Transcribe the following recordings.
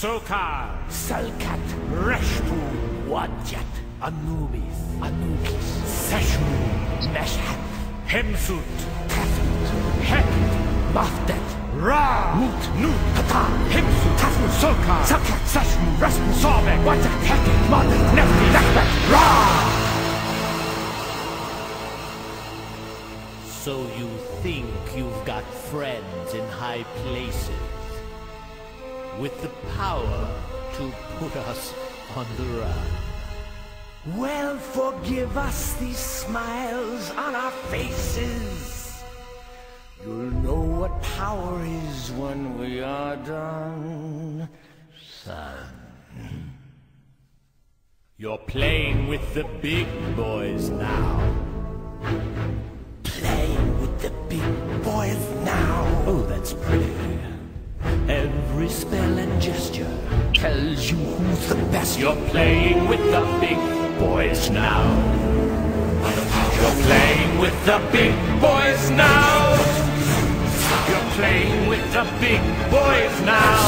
Sokar, Salkat, Reshtu, Wadjat, Anubis, Anubis, Seshu, Meshat, Hemsut, Tefnut, Hek, Mafdet, Ra, Mut, Nut, Kata, Hemsut, Tefnut, Sokar, Salkat, Seshu, Rasmu, Sobek, Wadjat, Heket, Madet, Nefti, Nefet, Ra! So you think you've got friends in high places with the power to put us on the run? Well, forgive us these smiles on our faces. You'll know what power is when we are done, son. You're playing with the big boys now. Playing with the big boys now. Oh, that's pretty. Every spell and gesture Tells you who's the best. You're playing with the big boys now. You're playing with the big boys now. You're playing with the big boys now.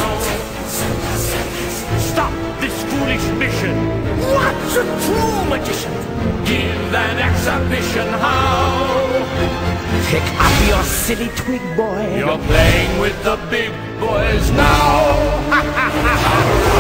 Stop this foolish mission. What's a true magician? Give an exhibition how. Pick up your silly twig, boy. You're playing with the big boys now.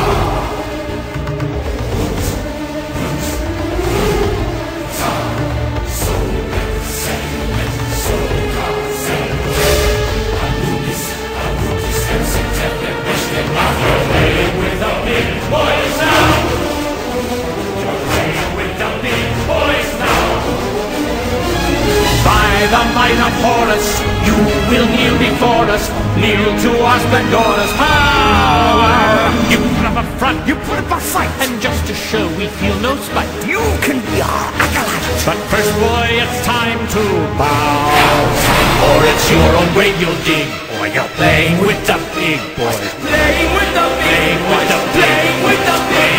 The might of Horus, you will kneel before us, kneel to us, adore us. Power! You put up a front, You put up a fight. and just to show we feel no spite. You can be our acolyte. But first, boy, it's time to bow, or it's your own grave you'll dig, or you're playing with the big boys. Playing with the big boys. Playing with the big